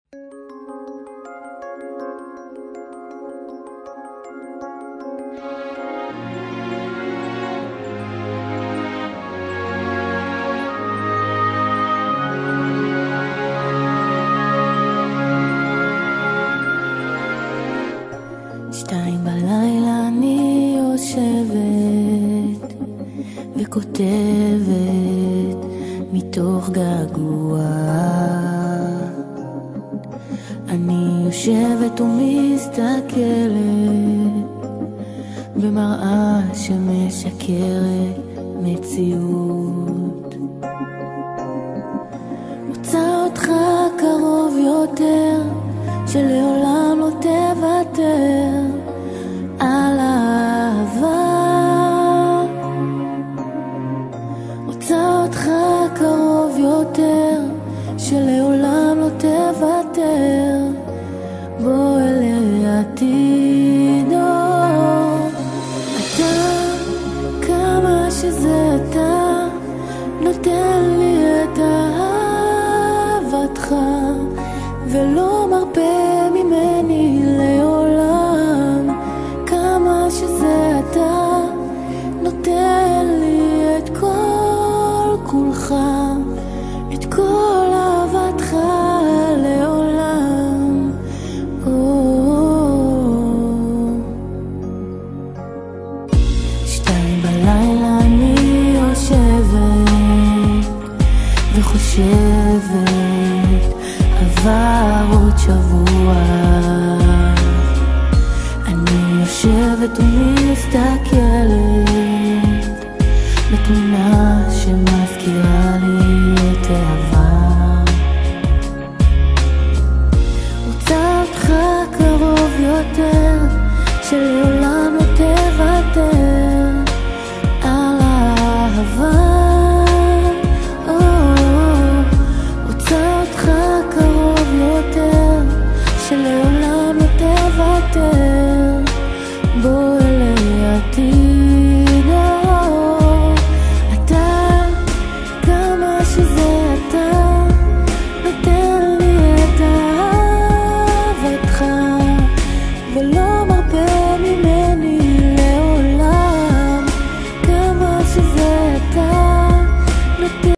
שתיים בלילה אני יושבת וכותבת מתוך געגוע. אני יושבת ומסתכלת במראה שמשקרת מציאות. רוצה אותך קרוב יותר, שלעולם לא תוותר על האהבה. רוצה אותך קרוב יותר, שלעולם לא תוותר, בוא אלי עתידו. אתה, כמה שזה אתה, נותן לי את אהבתך, ולא מרפה ממני לעולם. כמה שזה אתה, נותן לי את כל כולך, את כל אהבתך לעולם. שתיים בלילה אני יושבת וחושבת, עבר עוד שבוע. אני יושבת ומסתכלת בתמונה שמזכירה לי את העבר. רוצה אותך קרוב יותר, שלעולם לא תוותר על האהבה. שלעולם לא תוותר, בוא אלי עתידו.